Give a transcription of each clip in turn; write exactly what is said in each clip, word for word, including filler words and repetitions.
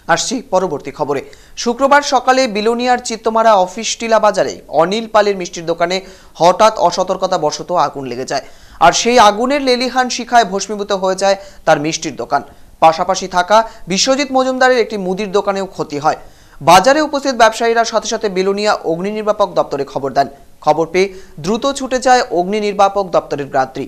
আসছি পরবর্তী খবরে। শুক্রবার সকালে বিলোনিয়ার চিত্তমারা অফিস টিলা বাজারে অনিল পালের মিষ্টির দোকানে হঠাৎ অসতর্কতা বশত আগুন লেগে যায়, আর সেই আগুনের লেলিহান শিখায় ভস্মীভূত হয়ে যায় তার মিষ্টির দোকান। পাশাপাশি থাকা বিশ্বজিৎ মজুমদারের একটি মুদির দোকানেও ক্ষতি হয়। বাজারে উপস্থিত ব্যবসায়ীরা সাথে সাথে বিলোনিয়া অগ্নি নির্বাপক দপ্তরে খবর দেন। খবর পেয়ে দ্রুত ছুটে যায় অগ্নি নির্বাপক দপ্তরের যাত্রী।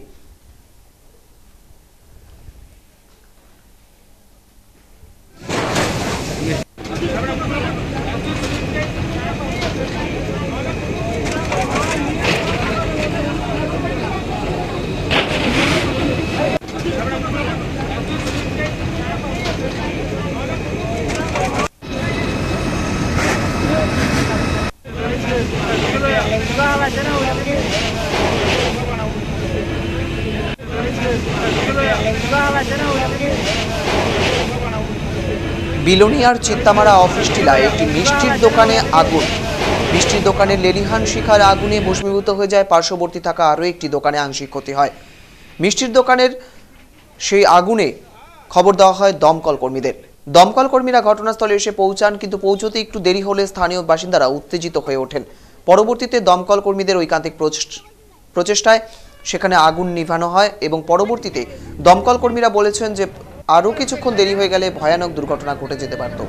বিলোনিয়ার চিত্তামারা অফিস টিলায় একটি মিষ্টির দোকানে আগুন। মিষ্টির দোকানের লেলিহান শিখার আগুনে ভস্মীভূত হয়ে যায় পার্শ্ববর্তী থাকা আরও একটি দোকানে আংশিক ক্ষতি হয়। মিষ্টির দোকানের সেই আগুনে খবর দেওয়া হয় দমকল কর্মীদের। দমকল কর্মীরা ঘটনাস্থলে এসে পৌঁছান, কিন্তু পৌঁছতে একটু দেরি হলে স্থানীয় বাসিন্দারা উত্তেজিত হয়ে ওঠেন। পরবর্তীতে দমকল কর্মীদের ঐকান্তিক প্রচেষ্টায় সেখানে আগুন নিভানো হয় এবং পরবর্তীতে দমকল কর্মীরা বলেছেন যে আরও কিছুক্ষণ দেরি হয়ে গেলে ভয়ানক দুর্ঘটনা ঘটে যেতে পারত।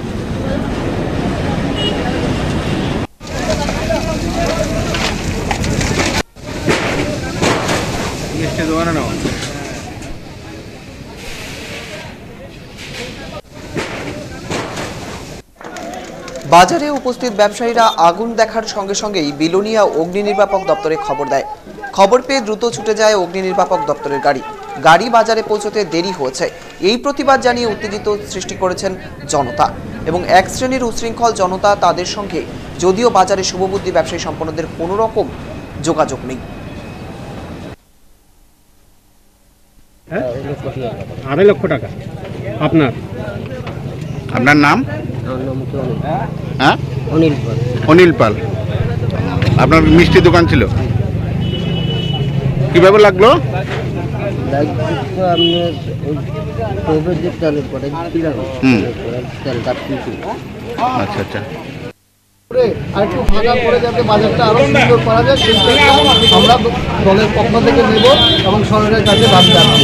বাজারে উপস্থিত ব্যবসায়ীরা আগুন দেখার সঙ্গে সঙ্গেই বিলোনিয়া অগ্নি নির্বাপক দপ্তরে খবর দেয়। খবর পেয়ে দ্রুত ছুটে যায় অগ্নি নির্বাপক দপ্তরের গাড়ি। গাড়ি বাজারে পৌঁছতে দেরি হয়েছে এই প্রতিবাদ জানিয়ে উত্তেজিত সৃষ্টি করেছেন জনতা, এবং এক শ্রেণীর উশৃঙ্খল জনতা তাদের সঙ্গে যদিও বাজারে শুভবুদ্ধি ব্যবসায়ী সম্পন্নদের কোনো রকম যোগাযোগ নেই। আড়াই লক্ষ টাকা। আপনার আপনার নাম? হ্যাঁ, অনিল পাল। অনিল পাল। আপনার মিষ্টি দোকান ছিল, কিভাবে লাগলো? আচ্ছা আচ্ছা। আরেকটু ফাঁকা করে যাতে বাজারটা আরো সুন্দর করা যায় সেই আমরা দলের পক্ষ থেকে নেব এবং সরকারের কাছে দাবি জানাবো।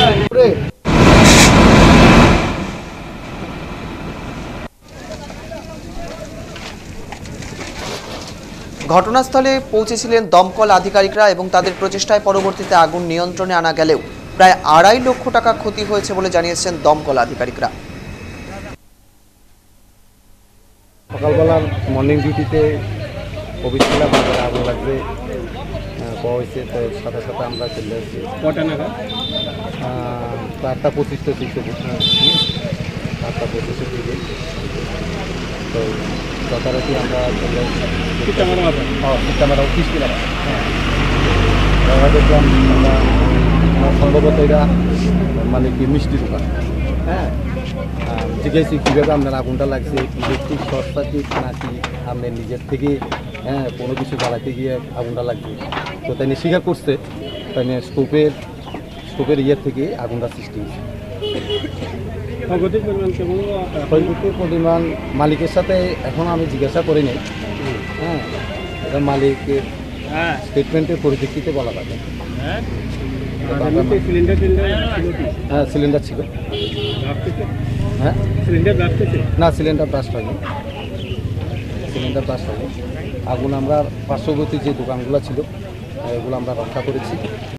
ঘটনাস্থলে পৌঁছেছিলেন দমকল আধিকারিকরা এবং তাদের প্রচেষ্টায় পরবর্তীতে আগুন নিয়ন্ত্রণে আনা গেলেও প্রায় আড়াই লক্ষ টাকা ক্ষতি হয়েছে বলে জানিয়েছেন দমকল আধিকারিকরা। সকালবেলার মর্নিং ডিউটিতে অফিস টিলা বাজারে আগুন লাগবে পাওয়া হয়েছে, তো সাথে সাথে আমরা চলে আসছি। কটা নাগাদ? আটটা পঁচিশটা দিকে আটটা পঁচিশের দিকে। তো যথারীতি আমরা চলে আসছি চিত্তামারা অফিস টিলা। হ্যাঁ, দেখলাম আমরা সম্ভবত এটা মানে কি মিষ্টি দোকান। হ্যাঁ, জিজ্ঞেসি কীভাবে আপনার আগুনটা লাগছে, ইলেকট্রিক শর্ট সার্কিট নাকি আপনার নিজের থেকে হ্যাঁ কোনো কিছু জ্বালাতে গিয়ে আগুনটা লাগছে। তো তাই নিয়ে স্বীকার করছে, তাই নিয়ে স্টোভের স্টোভের ইয়ের থেকে আগুনটা সৃষ্টি হয়েছে। ক্ষয়ক্ষতির পরিমাণ মালিকের সাথে এখন আমি জিজ্ঞাসা করি নাই। হ্যাঁ, এটা মালিকের স্টেটমেন্টের পরিপ্রেক্ষিতে বলা যাবে। হ্যাঁ, সিলিন্ডার ছিল। হ্যাঁ, না সিলিন্ডার ব্লাস্ট হয়নি, সিলিন্ডার ব্লাস্ট হয়নি। আগুন আমরা পার্শ্ববর্তী যে দোকানগুলো ছিল এগুলো আমরা রক্ষা করেছি।